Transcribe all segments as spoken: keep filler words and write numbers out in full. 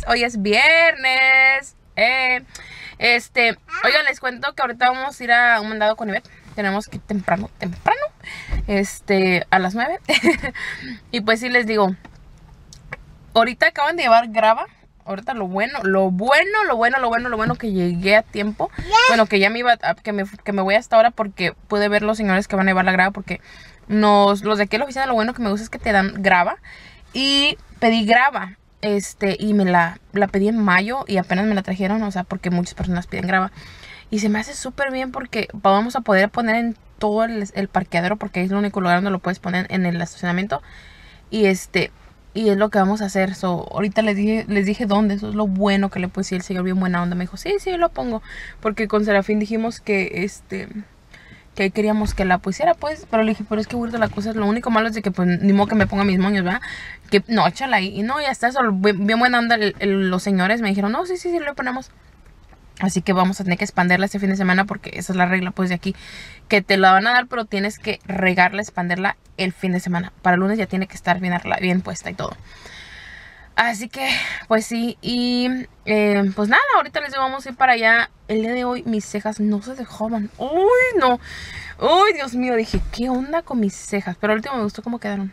Hoy es viernes. Eh, este, oigan, les cuento que ahorita vamos a ir a un mandado con Ivette. Tenemos que ir temprano, temprano. Este, a las nueve. Y pues sí les digo, ahorita acaban de llevar grava. Ahorita lo bueno, lo bueno, lo bueno, lo bueno, lo bueno que llegué a tiempo. Bueno, que ya me iba, a, que, me, que me voy hasta ahora porque pude ver los señores que van a llevar la grava. Porque nos, los de aquí en la oficina, lo bueno que me gusta es que te dan grava. Y pedí grava, este, y me la, la pedí en mayo y apenas me la trajeron, o sea, porque muchas personas piden grava. Y se me hace súper bien porque vamos a poder poner en todo el, el parqueadero, porque es el único lugar donde lo puedes poner en el estacionamiento. Y este... Y es lo que vamos a hacer. So, ahorita les dije, les dije dónde. Eso es lo bueno que le puse. Y el señor bien buena onda me dijo, sí, sí, lo pongo. Porque con Serafín dijimos que este que queríamos que la pusiera, pues. Pero le dije, pero es que ahorita la cosa es lo único malo es de que pues ni modo que me ponga mis moños, ¿verdad? Que no, échala ahí. Y no, ya está eso. Bien, bien buena onda el, el, los señores me dijeron, no, sí, sí, sí, lo ponemos. Así que vamos a tener que expanderla este fin de semana porque esa es la regla pues de aquí. Que te la van a dar pero tienes que regarla, expanderla el fin de semana. Para el lunes ya tiene que estar bien, bien puesta y todo. Así que pues sí. Y eh, pues nada, ahorita les digo vamos a ir para allá. El día de hoy mis cejas no se dejaban. Uy, no. Uy, Dios mío, dije, ¿qué onda con mis cejas? Pero al último me gustó cómo quedaron.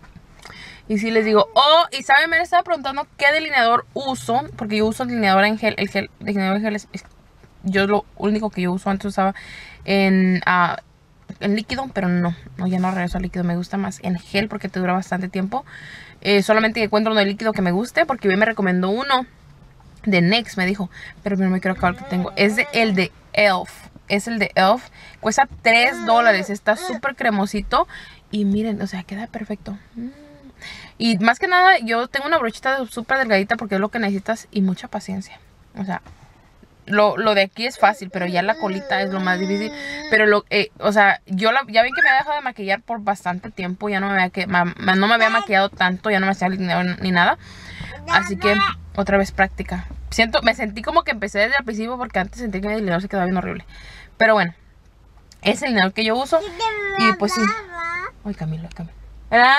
Y sí les digo, oh, y saben, me estaba preguntando qué delineador uso, porque yo uso el delineador en gel, el gel, el delineador en gel es, es yo lo único que yo uso, antes usaba en, uh, en líquido, pero no, no, ya no regreso al líquido, me gusta más en gel porque te dura bastante tiempo. Eh, solamente encuentro uno de líquido que me guste, porque hoy me recomendó uno de NYX, me dijo, pero no me quiero acabar el que tengo, es de, el de e l f, es el de e l f, cuesta tres dólares, está súper cremosito y miren, o sea, queda perfecto. Mm. Y más que nada, yo tengo una brochita súper delgadita porque es lo que necesitas y mucha paciencia. O sea, lo, lo de aquí es fácil, pero ya la colita es lo más difícil. Pero, lo, eh, o sea, yo la, ya ven que me he dejado de maquillar por bastante tiempo. Ya no me había, que, ma, no me había maquillado tanto, ya no me hacía ni nada. Así que, otra vez práctica. Siento, me sentí como que empecé desde el principio porque antes sentí que mi delineador se quedaba bien horrible. Pero bueno, es el delineador que yo uso. Y pues sí. Ay, Camilo, Camilo. ¿Ah?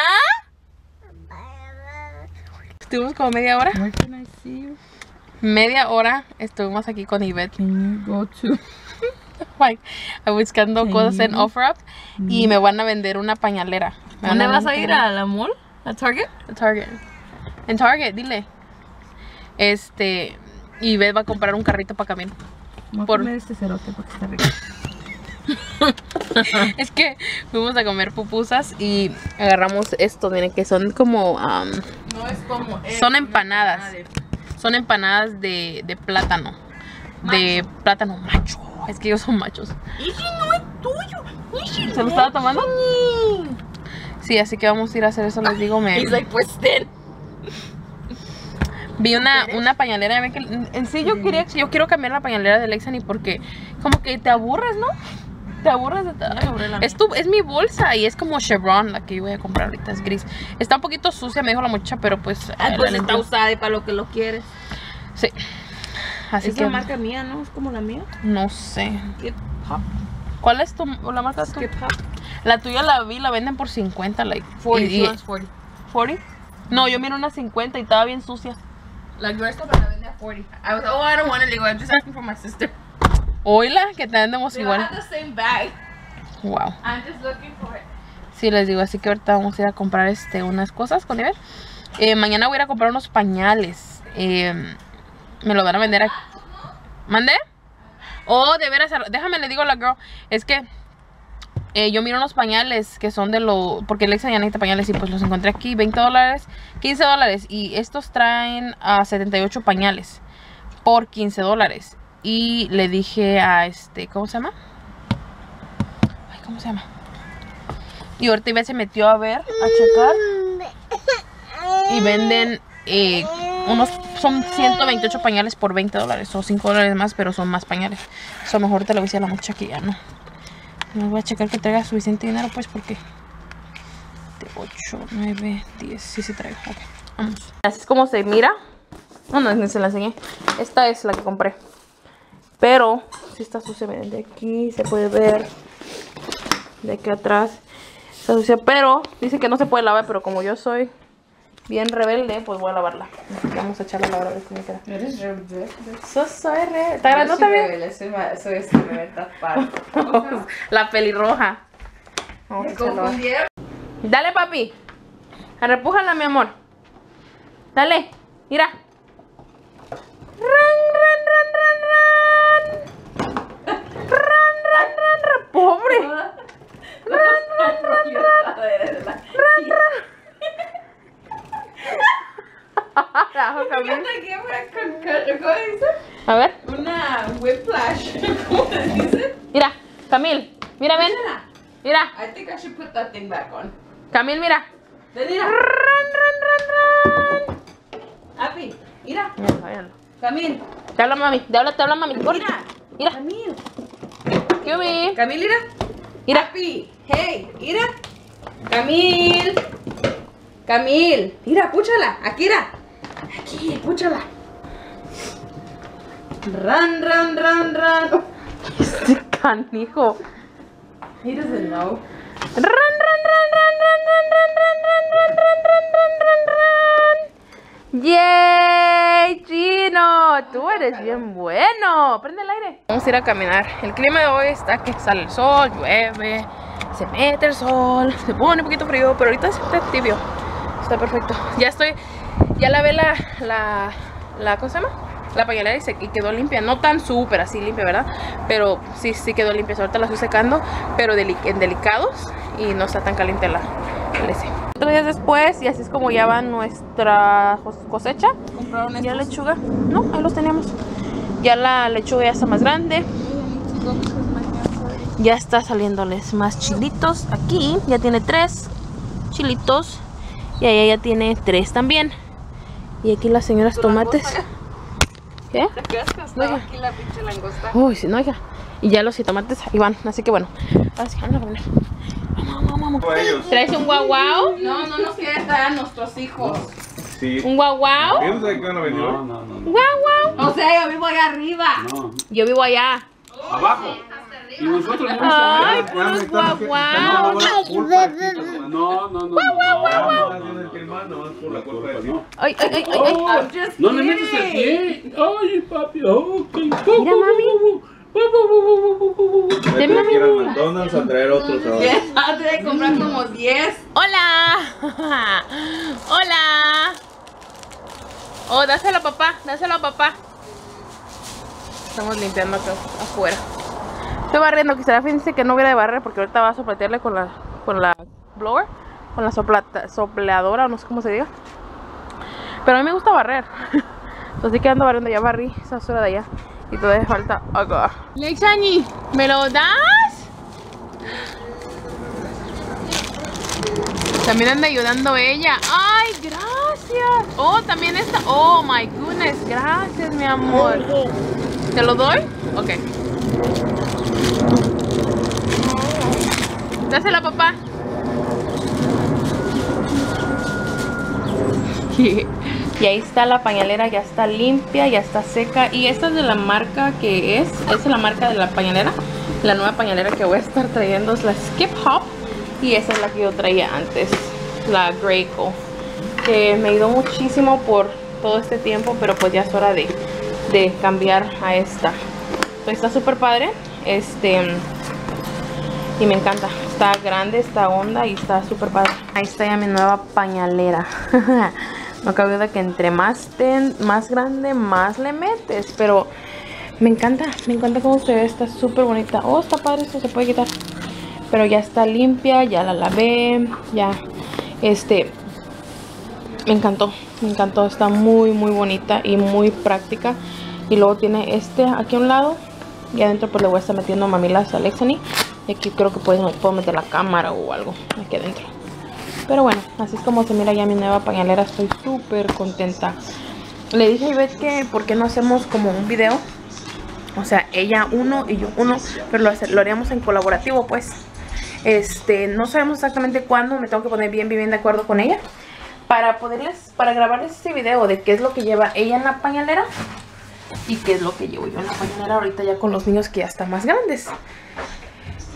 Estuvimos como media hora. Where can I see you? Media hora estuvimos aquí con Ivette. Can you go to? Like, buscando Can cosas you? en OfferUp. Mm. Y me van a vender una pañalera. ¿Dónde vas a ir? ¿A la mall? ¿A Target? A Target. En Target, dile. Este. Ivette va a comprar un carrito para caminar. Voy a Por... comer este cerote porque está rico. Es que fuimos a comer pupusas y agarramos esto, miren, que son como um, no es como es, son empanadas no es son empanadas de, de plátano macho. De plátano macho, es que ellos son machos. Ese no es tuyo. ¿Se lo estaba tomando? Sí, así que vamos a ir a hacer eso, les digo. Me like, pues, vi una, una pañalera, que en sí yo quería, yo quiero cambiar la pañalera de Lexani porque como que te aburres, ¿no? Te aburres de todo. Es, tu, es mi bolsa y es como Chevron la que yo voy a comprar ahorita, es gris. Está un poquito sucia, me dijo la muchacha, pero pues... Ah, pues está usada y para lo que lo quieres. Sí. Así es que... la marca mía, ¿no? ¿Es como la mía? No sé. Skip Pop. ¿Cuál es tu, la marca? Skip Pop. La tuya la vi, la venden por cincuenta, like... cuarenta, y, y, cuarenta. ¿cuarenta? No, yo miro una cincuenta y estaba bien sucia. La nuestra me la vende a cuarenta. I was, oh, I don't want it. I'm just asking for my sister. Oila, que te vendemos igual. Have the same bag. Wow. I'm just looking for it. Sí, les digo, así que ahorita vamos a ir a comprar este unas cosas con Ivette. Eh, mañana voy a ir a comprar unos pañales. Eh, me lo van a vender aquí. ¿Mandé? Oh, de veras, déjame le digo a la girl. Es que eh, yo miro unos pañales que son de lo... Porque Alexa ya necesita pañales y pues los encontré aquí. veinte dólares, quince dólares. Y estos traen a setenta y ocho pañales por quince dólares. Y le dije a este, ¿cómo se llama? Ay, ¿cómo se llama? Y ahorita Ivette se metió a ver, a checar. Y venden eh, unos, son ciento veintiocho pañales por veinte dólares. O cinco dólares más, pero son más pañales. Eso mejor te lo voy a decir a la muchacha que ya no. No voy a checar que traiga suficiente dinero, pues, porque... De ocho, nueve, diez, sí, sí traigo. Ok, vamos. Así es como se mira. No, no, no se la enseñé. Esta es la que compré. Pero si está sucia, miren, de aquí se puede ver, de aquí atrás está sucia, pero dice que no se puede lavar, pero como yo soy bien rebelde, pues voy a lavarla. Así que vamos a echarla a lavar a ver cómo queda. Eres rebelde. So, soy re... ¿Está grandota bien? Soy rebelde, soy este bebé tapado. La pelirroja. Vamos a echarla. Dale, papi. Repújala, mi amor. Dale. Mira. Ran, ran, ran, ran, ran. Ran, ran, ran, ran. Pobre. Ran, ran, ran, ran. Ran, ran. A ver. Una whiplash. ¿Cómo se dice? Mira, Camil. Mira, ven. Mira. I think I should put that thing back on. Camil, mira. Ven, mira. Ran, ran, ran, ran. Api, mira. Míralo, míralo. Camil. Te habla mami, te habla, te habla mami. Corre. Mira. Mira. Camil. ¿Qué vi? Camil, mira. Mira. Api, hey, mira. Camil. Camil. Mira, púchala. Aquí, mira. Aquí, púchala. Run, run, run, run. Este canijo. He doesn't know. Run, run, run, run, run, run, run, run, run, run, run, run, run, run. ¡Yay, Chino! Tú eres bien bueno. Prende el aire. Vamos a ir a caminar. El clima de hoy está que sale el sol, llueve, se mete el sol, se pone un poquito frío, pero ahorita está tibio. Está perfecto. Ya estoy, ya lavé la, la, la, ¿cómo se llama? La pañalera y, se, y quedó limpia. No tan súper así limpia, ¿verdad? Pero sí, sí quedó limpia. Ahorita la estoy secando, pero deli en delicados y no está tan caliente la L C. Tres días después, y así es como ya va nuestra cosecha. ¿Compraron Ya lechuga. No, ahí los teníamos. Ya la lechuga ya está más grande. Ya está saliéndoles más chilitos. Aquí ya tiene tres chilitos. Y allá ya tiene tres también. Y aquí las señoras tomates. ¿Qué? ¿Te crees que estaba aquí la pinche langosta? Uy, sí, no, hija. Y ya los jitomates ahí van. Así que bueno. Ahora sí, vamos a comer. Vamos, vamos, vamos. ¿Traes un guau guau? No, no nos quiere traer a nuestros hijos. Sí. ¿Un guau guau? ¿Quién sabe qué van a venir? No, no, no, no. Guau guau. O sea, yo vivo allá arriba. No. Yo vivo allá. Abajo. Y nosotros no. Ay, Ya puros me guau están- guau. están dando la culpa aquí, No, no, no. No, Estás bien esquilmado, nomás por la culpa de ti. no. Ay, ay, ay, ay, ay. Oh, no le metes el pie. Ay, papi. Ok. Mira, mami. Vete a ir al McDonald's a traer otros ahora. Antes de comprar como diez. Hola. Hola. Oh, dáselo a papá, dáselo a papá. Estamos limpiando acá afuera. Estoy barriendo, quisiera fíjense que no hubiera de barrer porque ahorita va a sopletearle con la con la blower, con la soplata, sopleadora, no sé cómo se diga. Pero a mí me gusta barrer. Así que ando barriendo, ya barrí esa basura de allá. Y todavía falta acá. Lexani, ¿me lo das? También anda ayudando ella. ¡Ay, gracias! Oh, también esta. Oh, my goodness. Gracias, mi amor. ¿Te lo doy? Ok. Dásela, papá. Y ahí está la pañalera, ya está limpia, ya está seca. Y esta es de la marca que es. Esta es la marca de la pañalera. La nueva pañalera que voy a estar trayendo es la Skip Hop. Y esa es la que yo traía antes, la Graco, que me ayudó muchísimo por todo este tiempo, pero pues ya es hora de, de cambiar a esta. Pues está súper padre. Este... Y me encanta, está grande, está honda y está súper padre. Ahí está ya mi nueva pañalera. No cabe duda que entre más, ten, más grande, más le metes. Pero me encanta, me encanta cómo se ve, está súper bonita. Oh, está padre, esto se puede quitar. Pero ya está limpia, ya la lavé, ya, este, me encantó, me encantó. Está muy, muy bonita y muy práctica. Y luego tiene este aquí a un lado. Y adentro pues le voy a estar metiendo mamilas a Lexani. Y aquí creo que puedo, puedo meter la cámara o algo aquí adentro. Pero bueno, así es como se mira ya mi nueva pañalera. Estoy súper contenta. Le dije a Ivette que por qué no hacemos como un video. O sea, ella uno y yo uno. Pero lo, lo haríamos en colaborativo pues. Este, no sabemos exactamente cuándo. Me tengo que poner bien, bien de acuerdo con ella. Para poderles, para grabarles este video de qué es lo que lleva ella en la pañalera. Y qué es lo que llevo yo en la pañalera ahorita ya con los niños que ya están más grandes.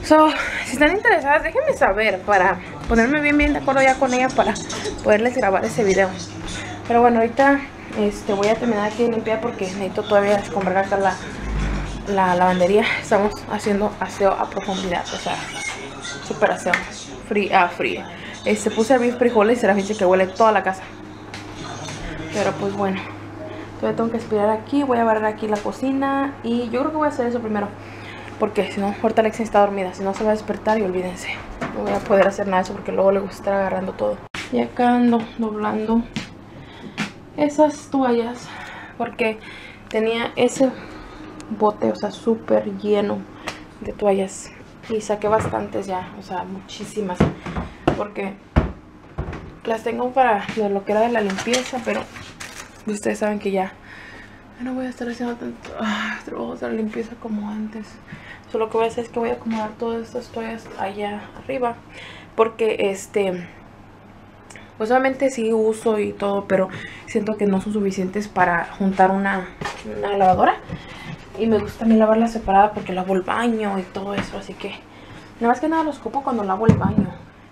So, si están interesadas, déjenme saber para ponerme bien bien de acuerdo ya con ella para poderles grabar ese video. Pero bueno, ahorita este, voy a terminar aquí de limpiar porque necesito todavía descombar acá la, la lavandería. Estamos haciendo aseo a profundidad, o sea, súper aseo. Free, ah, frío. Este, puse a hervir frijoles y será dice que huele toda la casa. Pero pues bueno, todavía tengo que aspirar aquí. Voy a barrer aquí la cocina y yo creo que voy a hacer eso primero. Porque si no, ahorita Alexia está dormida. Si no, se va a despertar y olvídense. No voy a poder hacer nada de eso porque luego le gusta estar agarrando todo. Y acá ando doblando esas toallas. Porque tenía ese bote, o sea, súper lleno de toallas. Y saqué bastantes ya, o sea, muchísimas. Porque las tengo para lo que era de la limpieza. Pero ustedes saben que ya no voy a estar haciendo tanto ah, trabajo de la limpieza como antes. Solo lo que voy a hacer es que voy a acomodar todas estas toallas allá arriba. Porque este, pues obviamente sí uso y todo, pero siento que no son suficientes para juntar una, una lavadora. Y me gusta a mí lavarla separada porque lavo el baño y todo eso. Así que nada más que nada los ocupo cuando lavo el baño.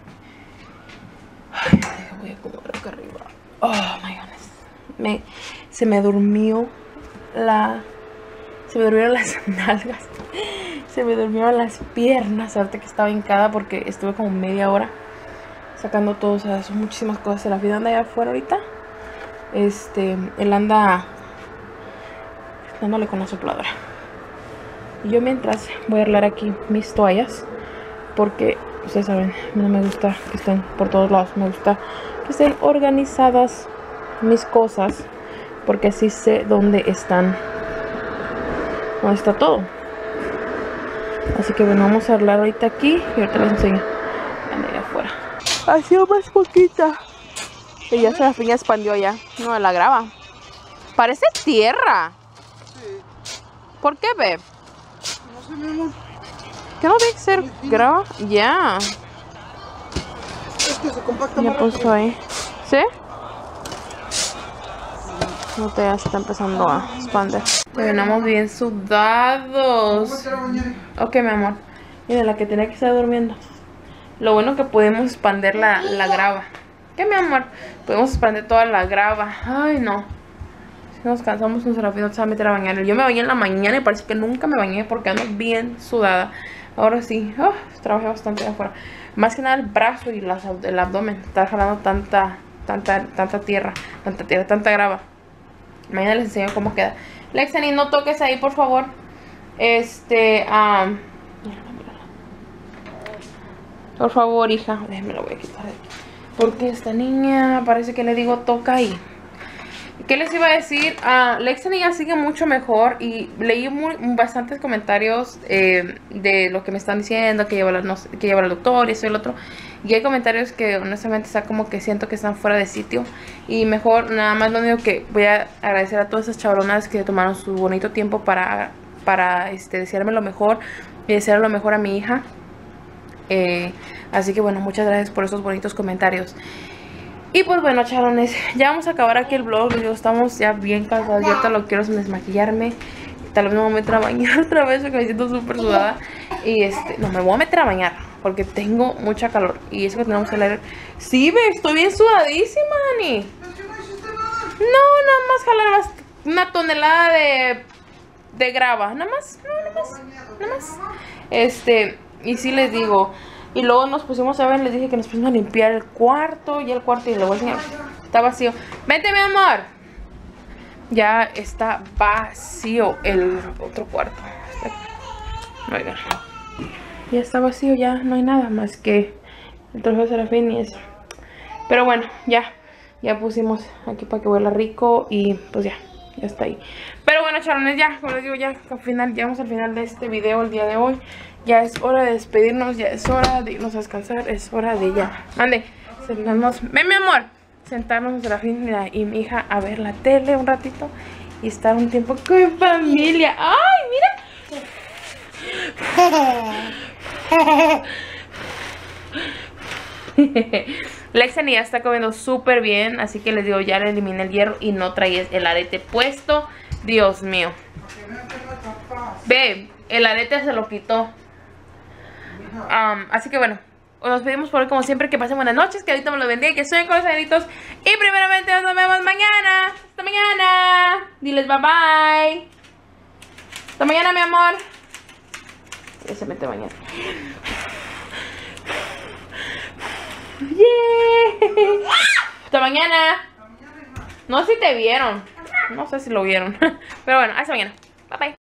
Ay, voy a acomodar acá arriba. Oh my goodness. Me, se me durmió la... Se me durmieron las nalgas. Se me durmieron las piernas ahorita que estaba hincada porque estuve como media hora sacando todo. O sea, son muchísimas cosas. La vida anda allá afuera ahorita. Este, él anda dándole con la sopladora. Y yo mientras voy a arreglar aquí mis toallas. Porque, ustedes saben, no me gusta que estén por todos lados. Me gusta que estén organizadas mis cosas. Porque así sé dónde están. Dónde está todo. Así que bueno, vamos a arreglar ahorita aquí. Y ahorita les enseño. Anda allá afuera. Ha sido más poquita. Y ya se la piña expandió ya. No la grava. Parece tierra. Sí. ¿Por qué, Beb? No sé, mi amor. ¿Qué no tiene que ser grava? Ya. Es que se compacta Ya más puso rápido. ahí. ¿Sí? No te ya está empezando a expandir. Terminamos bien sudados. ¿Cómo te la bañé? Ok, mi amor. Mira, la que tenía que estar durmiendo. Lo bueno que podemos expandir la, la grava. ¿Qué, mi amor? Podemos expandir toda la grava. Ay, no. Si nos cansamos, nos la se va a meter a bañar. Yo me bañé en la mañana y parece que nunca me bañé porque ando bien sudada. Ahora sí. Oh, trabajé bastante de afuera. Más que nada el brazo y las, el abdomen. Está jalando tanta, tanta, tanta tierra. Tanta tierra, tanta grava. Mañana les enseño cómo queda. Lexani, no toques ahí, por favor. Este, um, por favor, hija. Déjame lo voy a quitar de aquí. Porque esta niña parece que le digo toca ahí. ¿Qué les iba a decir? Uh, Lexani ya sigue mucho mejor. Y leí muy, bastantes comentarios eh, de lo que me están diciendo. Que lleva, la, no sé, que lleva al doctor y eso y el otro. Y hay comentarios que honestamente está como que siento que están fuera de sitio. Y mejor, nada más lo único que voy a agradecer a todas esas chabronas que tomaron su bonito tiempo para, para este, desearme lo mejor. Y desear lo mejor a mi hija. Eh, así que bueno, muchas gracias por esos bonitos comentarios. Y pues bueno, charones, ya vamos a acabar aquí el vlog. Yo estamos ya bien cansados. Yo ahorita lo quiero es desmaquillarme. Tal vez me voy a meter a bañar otra vez porque me siento súper sudada. Y este, no, me voy a meter a bañar porque tengo mucha calor. Y eso que tenemos que leer. Sí, ve, estoy bien sudadísima, Ani. No, nada más jalar una tonelada de, de grava. Nada más, no, nada más, nada más. Este, y sí les digo. Y luego nos pusimos a ver, les dije que nos pusimos a limpiar el cuarto. Y el cuarto, y le voy a enseñar, está vacío. Vente, mi amor. Ya está vacío el otro cuarto. Oigan. Ya está vacío, ya no hay nada más que el trofeo de Serafín y eso. Pero bueno, ya. Ya pusimos aquí para que huela rico. Y pues ya, ya está ahí. Pero bueno, charones, ya, como les digo, ya al final, llegamos al final de este video el día de hoy. Ya es hora de despedirnos, ya es hora de irnos a descansar, es hora de ya. Mande, sentarnos, ven mi amor, sentarnos a Serafín y mi hija a ver la tele un ratito y estar un tiempo con familia. ¡Ay, mira! Lexani ya está comiendo súper bien, así que les digo, ya le eliminé el hierro y no traes el arete puesto. Dios mío. Ve, el arete se lo quitó. Um, así que bueno, nos pedimos por hoy como siempre. Que pasen buenas noches, que ahorita me lo bendiga, que sueñen con los angelitos. Y primeramente nos vemos mañana. Hasta mañana. Diles bye bye. Hasta mañana, mi amor. Ya se mete mañana. Yeah. Hasta mañana. No sé si te vieron. No sé si lo vieron. Pero bueno, hasta mañana. Bye bye.